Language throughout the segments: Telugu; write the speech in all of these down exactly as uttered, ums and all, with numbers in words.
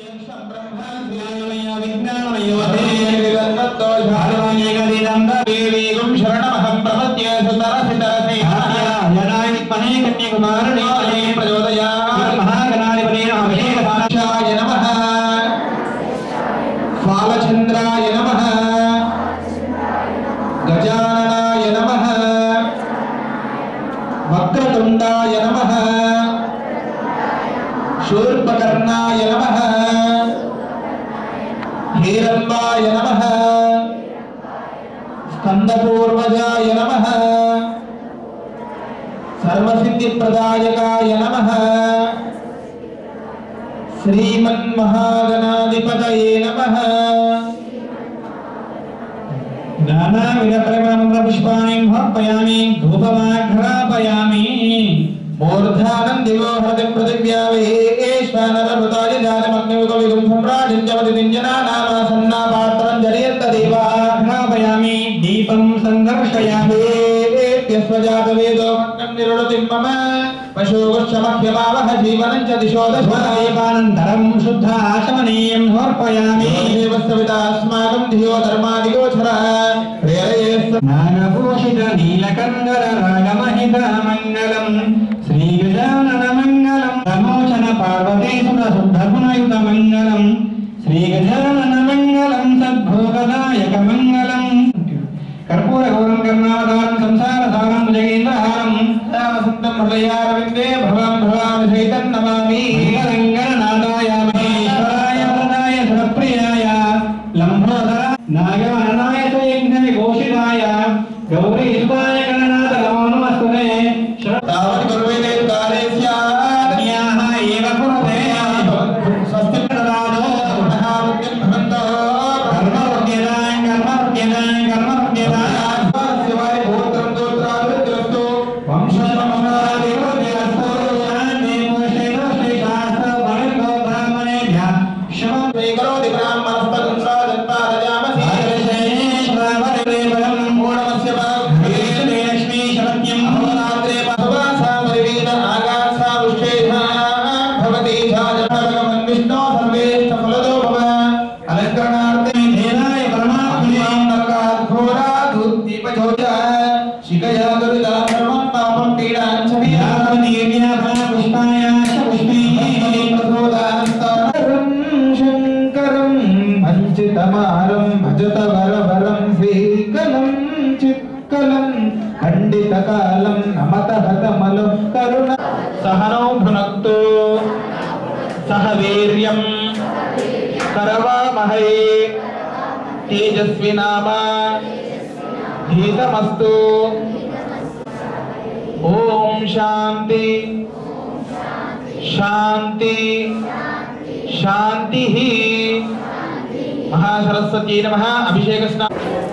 फालचंद्राय नमः गजाननाय नमः वक्रतुंडाय नमः शूर्पकर्णाय नमः हिरंबाय नमः स्कंदपूर्वजाय नमः सर्वसिद्धिप्रदायकाय नमः श्रीमन्महागणाधिपतये नमः। नानाविधपरिमलपुष्पाणि समर्पयामि धूपमाघ्रापयामि मूर्धानं दिवो हृदि पृथिव्यावेश्वानरभृताय जातमग्निमुखविदुं सम्राटिं जपतिञ्जनानामासन्नापात्रं जलयत्तदेवाघ्रापयामि दीपं सङ्घर्षयामि यस्वजातवेदो मग्नं निरुणतिं मम पशुगुश्चमह्यमावह जीवनं च दिशो दशमदीपानन्तरं शुद्धाशमनीयं समर्पयामि देवस्तवितास्माकं धियो धर्मादिगोचरः नागभूषित नीलकण्डर रागमहितमङ्गलं श्रीगजाननमङ्गलं प्रमोचन पार्वतीसुत शुद्धगुणयुतमङ्गलं श्रीगजाननमङ्गलं सद्भोगदायकमङ्गलं कर्पूरगौरं कर्णावतारं संसारसारं भुजगेन्द्रहारं रामसुन्दं हृदयारविन्दे भवां भवामि सहितं नमामि रङ्गनाथाय महेश्वराय वरदाय सुरप्रियाय लम्बोदर नागवननाय यज्ञविघोषिताय गौरीसुताय गणनाथ नमो नमस्ते तावत् कुर्वते कार्यस्य धन्याः एव कुरुते स्वस्ति प्रदानो महावद्यं भवन्तो कर्मवद्यदाय कर्मवद्यदाय कर्मवद्यदाय शिवाय भूत्रं दोत्रावृत्तस्तु वंशममनादिवद्यस्तु शान्ति मोक्षेण श्रीशास्त्र भवितो ब्राह्मणेभ्यः शमं स्वीकरोति ब्राह्मणस्तगुंसा दत्पादजामसि भजतवरवरं श्रीकलं चित्कलं खण्डितकालं नमतहतमलं करुण सहनौ भुनक्तु सह वीर्यं करवामहे तेजस्विनामा धीतमस्तु ओम शांति शांति शांति ही महासरस्वती नमः अभिषेक स्नान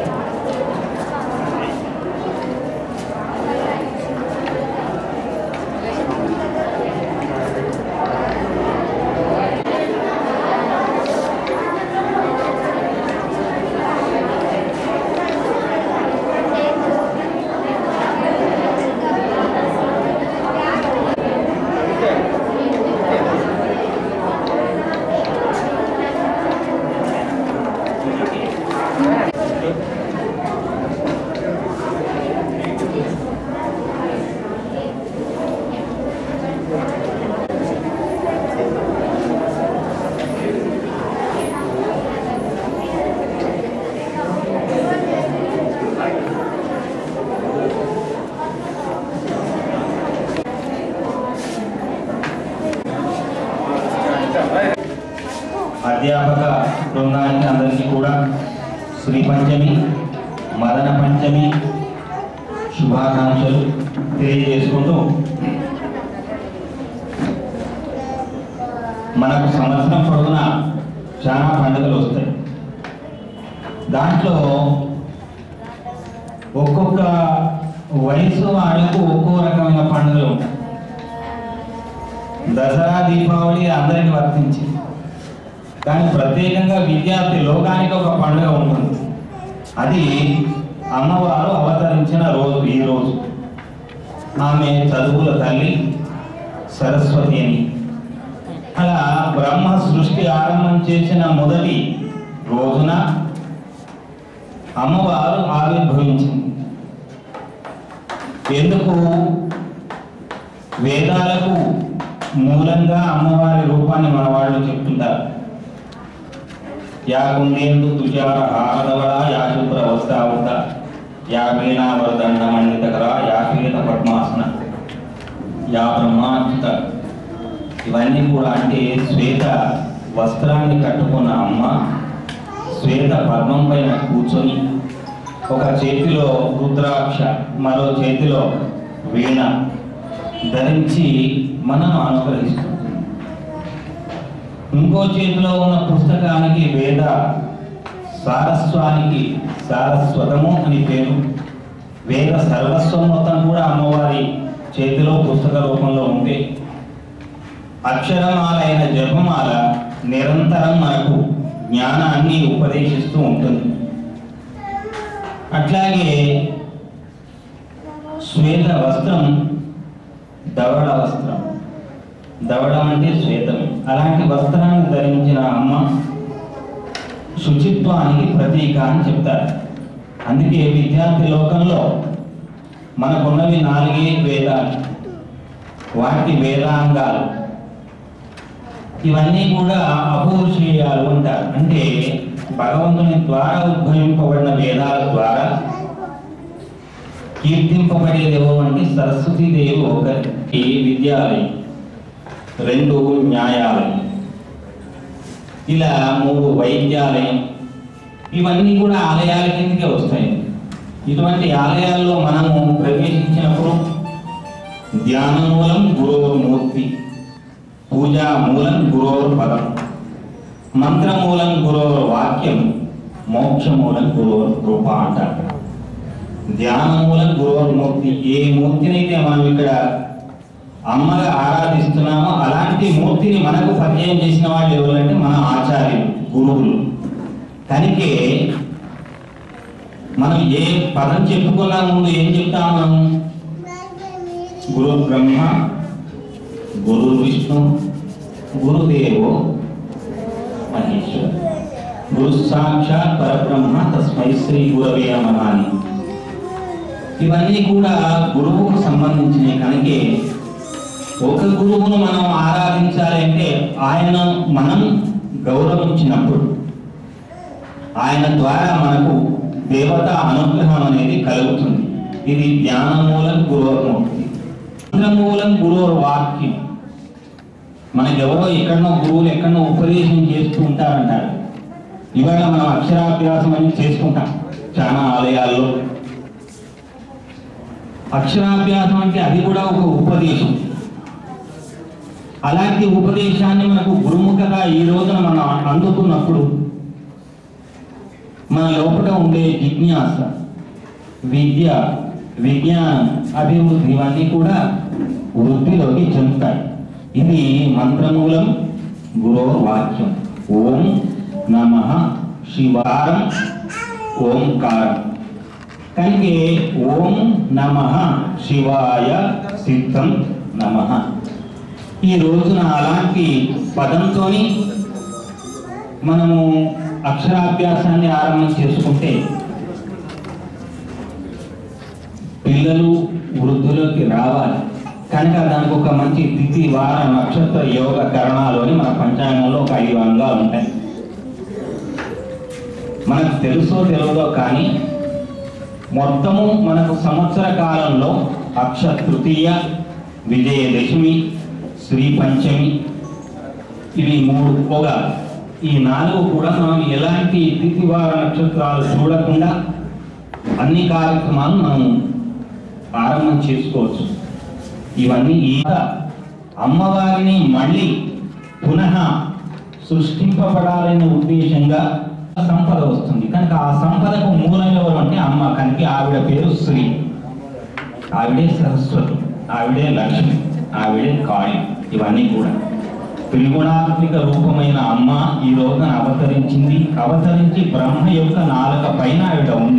అధ్యాపక బృందానికి అందరికీ కూడా శ్రీ పంచమి మదన పంచమి శుభాకాంక్షలు తెలియజేసుకుంటూ మనకు సంవత్సరం పొడవునా చాలా పండుగలు వస్తాయి. దాంట్లో ఒక్కొక్క వయసు వాళ్ళకు ఒక్కో రకమైన పండుగలు ఉంటాయి. దసరా దీపావళి అందరికీ వర్తించింది, కానీ ప్రత్యేకంగా విద్యార్థి లోకానికి ఒక పండుగ ఉంటుంది. అది అమ్మవారు అవతరించిన రోజు. ఈ రోజు ఆమె చదువుల తల్లి సరస్వతి అని. అలా బ్రహ్మ సృష్టి ఆరంభం చేసిన మొదటి రోజున అమ్మవారు ఆవిర్భవించింది. ఎందుకు? వేదాలకు మూలంగా అమ్మవారి రూపాన్ని మన వాళ్ళు చెప్తుంటారు. యా కుందేందు తుషార హారదవళ, యా శుభ్ర వస్త్రావృత, యా వీణావరదండ మండితకర, యా శ్వేత పద్మాసన, యా బ్రహ్మాచ్యుత. ఇవన్నీ కూడా అంటే శ్వేత వస్త్రాన్ని కట్టుకున్న అమ్మ శ్వేత పద్మం పైన కూర్చొని ఒక చేతిలో రుద్రాక్ష, మరో చేతిలో వీణ ధరించి మనం అనుగ్రహిస్తుంది. ఇంకో చేతిలో ఉన్న పుస్తకానికి వేద సారస్వానికి సారస్వతము అని పేరు. వేద సర్వస్వం మొత్తం కూడా అమ్మవారి చేతిలో పుస్తక రూపంలో ఉంటే, అక్షరమాల అయిన జపమాల నిరంతరం మనకు జ్ఞానాన్ని ఉపదేశిస్తూ ఉంటుంది. అట్లాగే శ్వేత వస్త్రం ధవళ వస్త్రం, ధవళం అంటే శ్వేతం. అలాంటి వస్త్రాన్ని ధరించిన అమ్మ శుచిత్వానికి ప్రతీక అని చెప్తారు. అందుకే విద్యార్థి లోకంలో మనకున్నవి నాలుగే వేదాలు, వాటి వేదాంగాలు. ఇవన్నీ కూడా అపౌరుషేయాలు అంటారు. అంటే భగవంతుని ద్వారా ఉద్భవింపబడిన వేదాల ద్వారా కీర్తింపబడేది ఎవరు అంటే సరస్వతీదేవి ఒకటి విద్యాలయం, రెండు న్యాయాలయం, ఇలా మూడు వైద్యాలయం. ఇవన్నీ కూడా ఆలయాల కిందకే వస్తాయి. ఇటువంటి ఆలయాల్లో మనము ప్రవేశించినప్పుడు ధ్యానమూలం గురోర్మూర్తి, పూజా మూలం గురోర్ పదం, మంత్రమూలం గురోర్ వాక్యం, మోక్షమూలం గురోర్ కృప అంటారు. ధ్యానమూలం గురోర్ మూర్తి, ఏ మూర్తినైతే మనం ఇక్కడ అమ్మగా ఆరాధిస్తున్నామో అలాంటి మూర్తిని మనకు పరిచయం చేసిన వాళ్ళు ఎవరంటే మన ఆచార్యులు, గురువులు. కనుకే మనం ఏ పదం చెప్పుకున్నా ముందు ఏం చెప్తాము? మనం గురు బ్రహ్మ, గురు విష్ణు, గురుదేవో మహేశ్వర, గురు సాక్షాత్ పరబ్రహ్మ తస్మై శ్రీ గురవే నమః అని. ఇవన్నీ కూడా గురువుకు సంబంధించినవి. కనుకే ఒక గురువును మనం ఆరాధించాలి అంటే ఆయన మనం గౌరవించినప్పుడు ఆయన ద్వారా మనకు దేవత అనుగ్రహం అనేది కలుగుతుంది. ఇది ధ్యానమూలం గురోర్మూర్తి. మంత్రమూలం గురోర్ వాక్యం. మనకి ఎవరో ఎక్కడనో గురువులు ఎక్కడనో ఉపదేశం చేస్తూ ఉంటారంటారు. ఇవాళ మనం అక్షరాభ్యాసం అని చేసుకుంటాం చాలా ఆలయాల్లో. అక్షరాభ్యాసం అంటే అది కూడా ఒక ఉపదేశం. అలాంటి ఉపదేశాన్ని మనకు గురుముఖగా ఈ రోజున మనం అందుకున్నప్పుడు మన లోపల ఉండే జిజ్ఞాస, విద్య, విజ్ఞానం, అభివృద్ధి ఇవన్నీ కూడా వృద్ధిలోకి చెందుతాయి. ఇది మంత్రమూలం గురోర్ వాక్యం. ఓం నమః శివారం ఓంకారం. కనుక ఓం నమః శివాయ సిద్ధం నమః. ఈ రోజున అలాంటి పదంతోని మనము అక్షరాభ్యాసాన్ని ఆరంభం చేసుకుంటే పిల్లలు వృద్ధులోకి రావాలి. కనుక దానికి ఒక మంచి తిథి, వార, నక్షత్ర, యోగ కరణాలు అని మన పంచాంగంలో ఒక ఐదు అంగాలు ఉంటాయి. మనకు తెలుసో తెలియదో కానీ మొత్తము మనకు సంవత్సర కాలంలో అక్ష తృతీయ, విజయదశమి, శ్రీ పంచమి, ఇవి మూడు పోగా ఈ నాలుగు కూడా మనం ఎలాంటి తిథి వార నక్షత్రాలు చూడకుండా అన్ని కార్యక్రమాలు మనం ఆరంభం చేసుకోవచ్చు. ఇవన్నీ ఈ అమ్మవారిని మళ్ళీ పునః సృష్టింపబడాలనే ఉద్దేశంగా సంపద వస్తుంది. కనుక ఆ సంపదకు మూలం ఎవరు అంటే అమ్మ. కనుక ఆవిడ పేరు శ్రీ, ఆవిడే సరస్వతి, ఆవిడే లక్ష్మి, ఆవిడే కాళి. ఇవన్నీ కూడా త్రిగుణాత్మిక రూపమైన అమ్మ ఈ రోజున అవతరించింది. అవతరించి బ్రహ్మ యొక్క నాలుక పైన ఆవిడ ఉంది.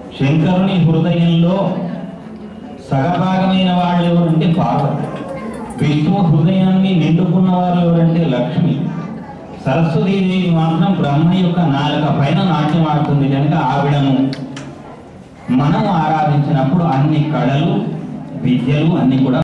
శంకరుని హృదయంలో సగభాగమైన వాళ్ళు ఎవరంటే పార్వతి. విష్ణు హృదయాన్ని నిండుకున్న వారు ఎవరంటే లక్ష్మి. సరస్వతీదేవి మాత్రం బ్రహ్మ యొక్క నాలుక పైన నాట్యం ఆడుతుంది కనుక ఆవిడను మనం ఆరాధించినప్పుడు అన్ని కళలు విద్యలు అన్ని కూడా